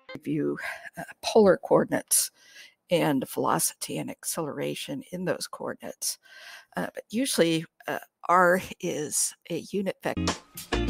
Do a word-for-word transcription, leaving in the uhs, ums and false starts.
give you uh, polar coordinates and velocity and acceleration in those coordinates. Uh, but usually uh, r is a unit vector.